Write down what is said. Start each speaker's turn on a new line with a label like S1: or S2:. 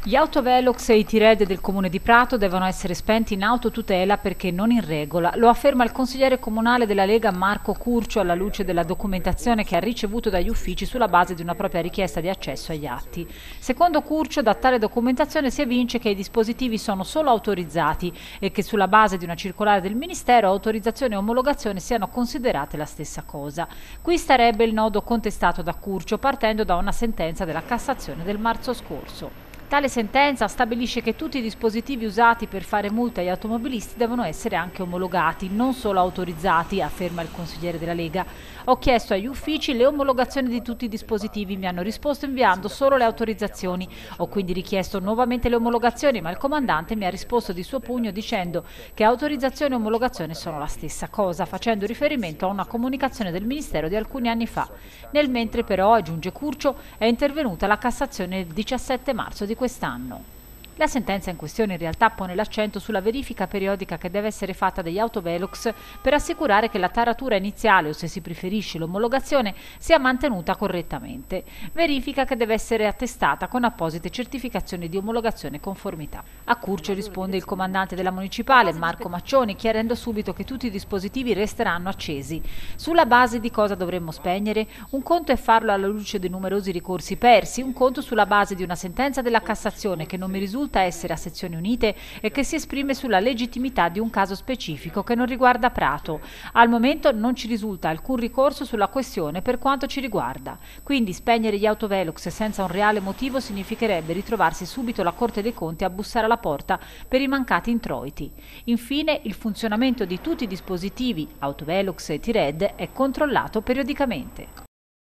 S1: Gli autovelox e i T-Red del Comune di Prato devono essere spenti in autotutela perché non in regola. Lo afferma il consigliere comunale della Lega Marco Curcio alla luce della documentazione che ha ricevuto dagli uffici sulla base di una propria richiesta di accesso agli atti. Secondo Curcio, da tale documentazione si evince che i dispositivi sono solo autorizzati e che sulla base di una circolare del Ministero autorizzazione e omologazione siano considerate la stessa cosa. Qui starebbe il nodo contestato da Curcio partendo da una sentenza della Cassazione del marzo scorso. Tale sentenza stabilisce che tutti i dispositivi usati per fare multe agli automobilisti devono essere anche omologati, non solo autorizzati, afferma il consigliere della Lega. Ho chiesto agli uffici le omologazioni di tutti i dispositivi, mi hanno risposto inviando solo le autorizzazioni. Ho quindi richiesto nuovamente le omologazioni, ma il comandante mi ha risposto di suo pugno dicendo che autorizzazione e omologazione sono la stessa cosa, facendo riferimento a una comunicazione del Ministero di alcuni anni fa. Nel mentre però, aggiunge Curcio, è intervenuta la Cassazione il 17 marzo di quest'anno. La sentenza in questione in realtà pone l'accento sulla verifica periodica che deve essere fatta degli autovelox per assicurare che la taratura iniziale o, se si preferisce, l'omologazione sia mantenuta correttamente. Verifica che deve essere attestata con apposite certificazioni di omologazione e conformità. A Curcio risponde il comandante della municipale, Marco Maccioni, chiarendo subito che tutti i dispositivi resteranno accesi. Sulla base di cosa dovremmo spegnere? Un conto è farlo alla luce dei numerosi ricorsi persi, un conto sulla base di una sentenza della Cassazione che non mi risulta essere a sezioni unite e che si esprime sulla legittimità di un caso specifico che non riguarda Prato. Al momento non ci risulta alcun ricorso sulla questione per quanto ci riguarda. Quindi spegnere gli autovelox senza un reale motivo significherebbe ritrovarsi subito la Corte dei Conti a bussare alla porta per i mancati introiti. Infine, il funzionamento di tutti i dispositivi, autovelox e T-Red, è controllato periodicamente.